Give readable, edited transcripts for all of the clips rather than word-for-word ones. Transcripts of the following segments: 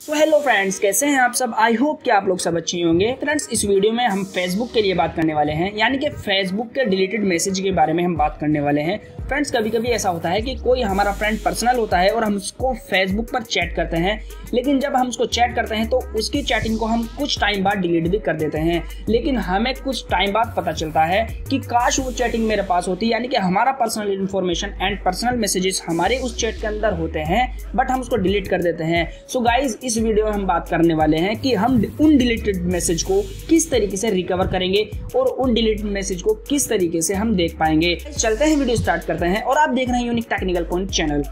तो hello friends, कैसे हैं आप सब। आई होप कि आप लोग सब अच्छे होंगे। फ्रेंड्स, इस वीडियो में हम फेसबुक के लिए बात करने वाले हैं, यानी कि फेसबुक के डिलीटेड मैसेज के बारे में हम बात करने वाले हैं। फ्रेंड्स, कभी कभी ऐसा होता है कि कोई हमारा फ्रेंड पर्सनल होता है और हम उसको फेसबुक पर चैट करते हैं, लेकिन जब हम उसको चैट करते हैं तो उसकी चैटिंग को हम कुछ टाइम बाद डिलीट भी कर देते हैं। लेकिन हमें कुछ टाइम बाद पता चलता है कि काश वो चैटिंग मेरे पास होती, यानी कि हमारा personal information and personal messages हमारे उस चैट के अंदर होते हैं, बट हम उसको डिलीट कर देते हैं। सो गाइज, इस वीडियो में हम बात करने वाले हैं कि हम उन डिलीटेड मैसेज को किस तरीके से रिकवर करेंगे और उन डिलीटेड मैसेज को किस तरीके से हम देख पाएंगे। चलते हैं, वीडियो स्टार्ट करते हैं और आप देख रहे हैं यूनिक टेक्निकल पॉइंट चैनल।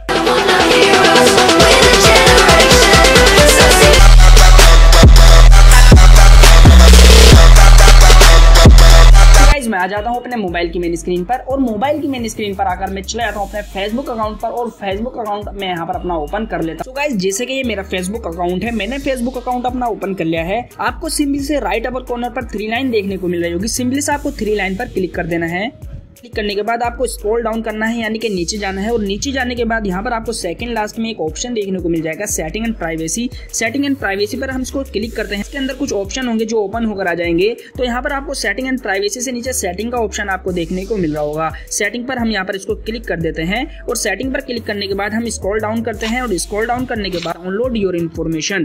मैं आ जाता हूं अपने मोबाइल की मेन स्क्रीन पर और मोबाइल की मेन स्क्रीन पर आकर मैं चला जाता हूं अपने फेसबुक अकाउंट पर और फेसबुक अकाउंट मैं यहां पर अपना ओपन कर लेता हूं। तो गाइस, जैसे कि ये मेरा फेसबुक अकाउंट है, मैंने फेसबुक अकाउंट अपना ओपन कर लिया है। आपको सिंपली से राइट अपर कॉर्नर पर 3 लाइन देखने को मिल रही होगी। सिंपली से आपको 3 लाइन पर क्लिक कर देना है। क्लिक करने के बाद आपको स्क्रॉल डाउन करना है, यानी कि नीचे जाना है और नीचे जाने के बाद यहाँ पर आपको सेकंड लास्ट में एक ऑप्शन देखने को मिल जाएगा, setting and privacy. Setting and privacy पर हम इसको क्लिक करते हैं। इसके अंदर कुछ ऑप्शन होंगे जो ओपन होकर आ जाएंगे। तो यहाँ पर आपको सेटिंग एंड प्राइवेसी से नीचे सेटिंग का ऑप्शन आपको देखने को मिल रहा होगा। सेटिंग पर हम यहाँ पर इसको क्लिक कर देते हैं और सेटिंग पर क्लिक करने के बाद हम स्क्रॉल डाउन करते हैं और स्क्रॉल डाउन करने के बाद डाउनलोड योर इन्फॉर्मेशन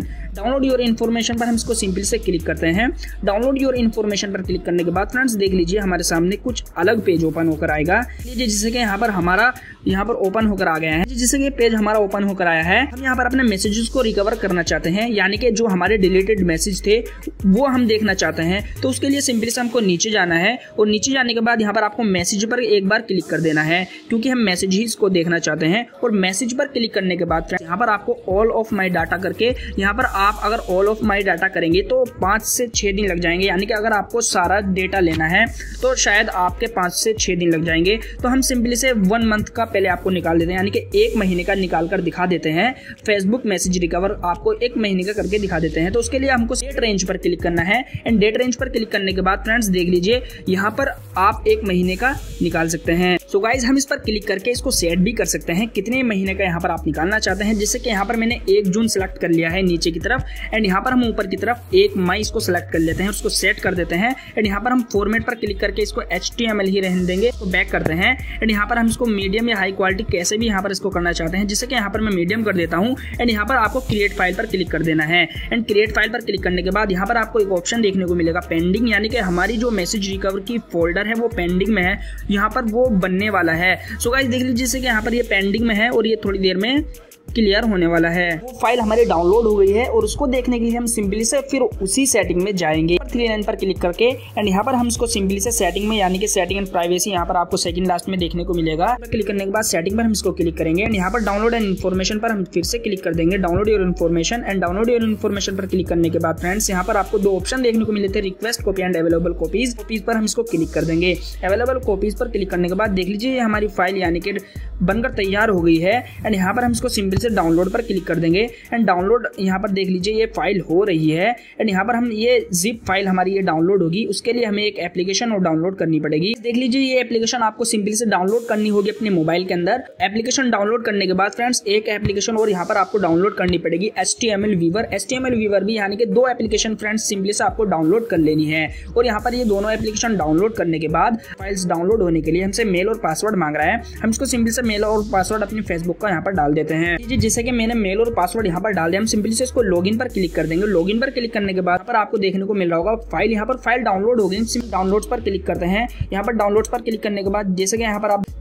पर हम इसको सिंपली से क्लिक करते हैं। डाउनलोड योर इन्फॉर्मेशन पर क्लिक करने के बाद फ्रेंड्स देख लीजिए हमारे सामने कुछ अलग पेज ओपन होकर आएगा। जैसे कि यहाँ पर हमारा ओपन होकर आ गया है। जैसे कि पेज हमारा ओपन होकर आया है, हम यहाँ पर अपने मैसेजेस को रिकवर करना चाहते हैं, यानी कि जो हमारे डिलीटेड मैसेज थे वो हम देखना चाहते हैं। तो उसके लिए सिंपली से हमको नीचे जाना है और नीचे जाने के बाद यहाँ पर आपको मैसेज पर एक बार क्लिक कर देना है, क्योंकि हम मैसेज ही इसको देखना चाहते हैं। और मैसेज पर क्लिक करने के बाद यहाँ पर आपको ऑल ऑफ माई डाटा करके, यहाँ पर आप अगर ऑल ऑफ माई डाटा करेंगे तो 5 से 6 दिन लग जाएंगे, यानी कि अगर आपको सारा डेटा लेना है तो शायद आपके 5 से 6 दिन लग जाएंगे। तो हम सिंपली से 1 मंथ का पहले आपको निकाल देते हैं, यानी कि 1 महीने का निकाल कर दिखा देते हैं। फेसबुक मैसेज रिकवर आपको 1 महीने का करके दिखा देते हैं। तो उसके लिए हमको डेट रेंज पर क्लिक करना है एंड डेट रेंज पर क्लिक करने के बाद फ्रेंड्स देख लीजिए यहाँ पर आप 1 महीने का निकाल सकते हैं। सो गाइज, हम इस पर क्लिक करके इसको सेट भी कर सकते हैं कितने महीने का यहाँ पर आप निकालना चाहते हैं। जैसे कि यहाँ पर मैंने 1 जून सेलेक्ट कर लिया है नीचे की तरफ एंड यहाँ पर हम ऊपर की तरफ 1 मई इसको सेलेक्ट कर लेते हैं, उसको सेट कर देते हैं एंड यहाँ पर हम फॉर्मेट पर क्लिक करके इसको HTML ही रहने देंगे, इसको बैक करते हैं एंड यहाँ पर हम इसको मीडियम या हाई क्वालिटी कैसे भी यहाँ पर इसको करना चाहते हैं। जैसे कि यहाँ पर मैं मीडियम कर देता हूँ एंड यहाँ पर आपको क्रिएट फाइल पर क्लिक कर देना है एंड क्रिएट फाइल पर क्लिक करने के बाद यहाँ पर आपको एक ऑप्शन देखने को मिलेगा पेंडिंग, यानी कि हमारी जो मैसेज रिकवर की फोल्डर है वो पेंडिंग में है, यहाँ पर वो बनने वाला है। सो गाइस देख लीजिए जैसे कि यहाँ पर ये पेंडिंग में है और ये थोड़ी देर में क्लियर होने वाला है। वो फाइल हमारी डाउनलोड हो गई है और उसको देखने के लिए हम सिंपली से फिर उसी सेटिंग में जाएंगे 3 लाइन पर क्लिक करके एंड यहाँ पर हम इसको सिंपली से सेटिंग में, यानी कि सेटिंग एंड प्राइवेसी यहाँ पर आपको सेकंड लास्ट में देखने को मिलेगा। क्लिक करने के बाद सेटिंग पर हम इसको क्लिक करेंगे एंड यहाँ पर डाउनलोड एंड इन्फॉर्मेशन पर हम फिर से क्लिक कर देंगे, download your information. And download your information पर क्लिक करने के बाद फ्रेंड्स यहाँ पर आपको 2 ऑप्शन देखने को मिले थे, request copy and available copies पर हम इसको क्लिक कर देंगे। अवेलेबल कॉपीज पर क्लिक करने के बाद देख लीजिए हमारी फाइल यानी कि बनकर तैयार हो गई है एंड यहाँ पर हम इसको सिंपल से डाउनलोड पर क्लिक कर देंगे एंड डाउनलोड यहाँ पर देख लीजिए ये फाइल हो रही है एंड यहाँ पर हम ये जिप फाइल हमारी ये डाउनलोड होगी, उसके लिए हमें एक एप्लीकेशन और डाउनलोड करनी पड़ेगी। देख लीजिए ये एप्लीकेशन आपको सिंपली से डाउनलोड करनी होगी अपने मोबाइल के अंदर। एप्लीकेशन डाउनलोड करने के बाद फ्रेंड्स एक एप्लीकेशन और यहाँ पर आपको डाउनलोड करनी पड़ेगी, HTML वीवर भी, यानी कि 2 एप्लीकेशन फ्रेंड्स सिंपली से आपको डाउनलोड कर लेनी है। और यहाँ पर ये दोनों एप्लीकेशन डाउनलोड करने के बाद फाइल्स डाउनलोड होने के लिए हमसे मेल और पासवर्ड मांग रहा है। हम इसको सिंपली से मेल और पासवर्ड अपने फेसबुक का यहाँ पर डाल देते हैं। जैसे कि मैंने मेल और पासवर्ड यहाँ पर डाल दिया, हम सिंपली से इसको लॉगिन पर क्लिक कर देंगे। लॉगिन पर क्लिक करने के बाद पर आपको देखने को मिल रहा होगा फाइल, यहाँ पर फाइल डाउनलोड हो गई। डाउनलोड्स पर क्लिक करते हैं। यहाँ पर डाउनलोड्स पर क्लिक करने के बाद जैसे कि यहाँ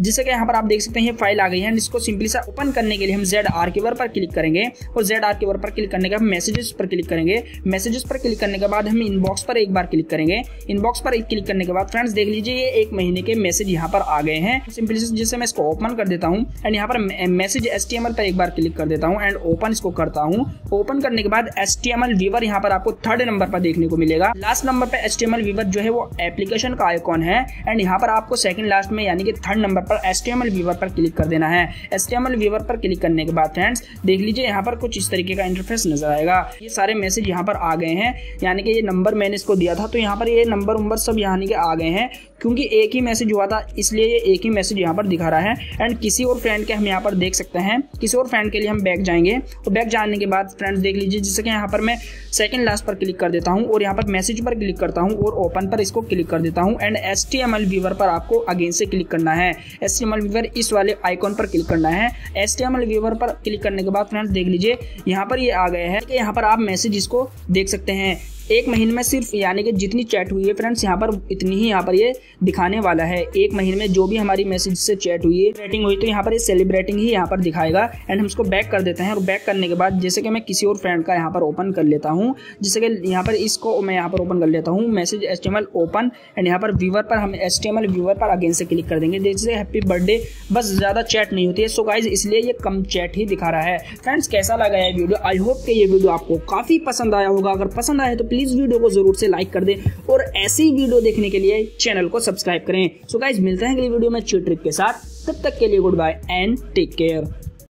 पर आप देख सकते हैं ये फाइल आ गई है। इसको सिंपली से ओपन करने के लिए हम Z आर्काइवर पर क्लिक करेंगे और Z आर्काइवर पर क्लिक करने के बाद मैसेजेस पर क्लिक करेंगे। मैसेजेस पर क्लिक करने के बाद हम इनबॉक्स पर एक बार क्लिक करेंगे। इनबॉक्स पर क्लिक करने के बाद फ्रेंड्स देख लीजिए ये 1 महीने के मैसेज यहाँ पर आ गए हैं। सिंपली से जैसे मैं इसको ओपन कर देता हूँ एंड यहाँ पर मैसेज HTML पर एक बार क्लिक कर देता हूँ एंड ओपन इसको करता हूँ। ओपन करने के बाद HTML वीवर यहाँ पर आपको 3rd नंबर पर देखने को मिलेगा। लास्ट नंबर पे HTML वीवर जो है वो एप्लीकेशन का आइकॉन है एंड यहाँ पर आपको सेकंड लास्ट में यानी कि 3rd नंबर पर HTML वीवर पर क्लिक कर देना है। HTML वीवर पर क्लिक करने के बाद फ्रेंड्स देख लीजिए यहाँ पर कुछ इस तरीके का इंटरफेस नजर आएगा। ये सारे मैसेज यहाँ पर आ गए हैं, यानी कि ये नंबर मैंने इसको दिया था तो यहाँ पर ये नंबर सब यानी कि आ गए हैं, क्योंकि एक ही मैसेज हुआ था इसलिए ये एक ही मैसेज यहाँ पर दिखा रहा है। एंड किसी और फ्रेंड के हम यहाँ पर देख सकते हैं, किसी और फ्रेंड फ्रेंड के लिए हम बैक जाएंगे। तो बैक जाने के बाद फ्रेंड्स देख लीजिए, जैसे कि यहाँ पर मैं सेकंड लास्ट पर क्लिक कर देता हूँ और यहाँ पर मैसेज पर क्लिक करता हूँ और ओपन पर इसको क्लिक कर देता हूँ। एंड HTML व्यूअर पर आपको अगेन से क्लिक करना है। HTML व्यूअर इस वाले आइकॉन पर क्लिक करना है। HTML व्यूअर पर क्लिक करने के बाद फ्रेंड्स देख लीजिए, यहाँ पर ये आ गया है कि यहाँ पर आप मैसेज इसको देख सकते हैं। एक महीने में सिर्फ यानी कि जितनी चैट हुई है फ्रेंड्स यहाँ पर इतनी ही यहाँ पर ये दिखाने वाला है। एक महीने में जो भी हमारी मैसेज से चैट हुई है, रेटिंग हुई, तो यहाँ पर ये सेलिब्रेटिंग ही यहाँ पर दिखाएगा। एंड हम इसको बैक कर देते हैं और बैक करने के बाद जैसे कि मैं किसी और फ्रेंड का यहाँ पर ओपन कर लेता हूँ, जैसे कि यहाँ पर इसको मैं यहाँ पर ओपन कर लेता हूँ, मैसेज HTML ओपन। एंड यहाँ पर व्यूअर पर हम HTML व्यूअर पर अगेन से क्लिक कर देंगे। जैसे हैप्पी बर्थडे, बस ज़्यादा चैट नहीं होती है। सो गाइज इसलिए ये कम चैट ही दिखा रहा है। फ्रेंड्स कैसा लगा ये वीडियो? आई होप कि ये वीडियो आपको काफ़ी पसंद आया होगा। अगर पसंद आया तो प्लीज़ वीडियो को जरूर से लाइक कर दें और ऐसी वीडियो देखने के लिए चैनल को सब्सक्राइब करें। सो गाइस मिलते हैं अगली वीडियो में अच्छी ट्रिक के साथ। तब तक के लिए goodbye and take care.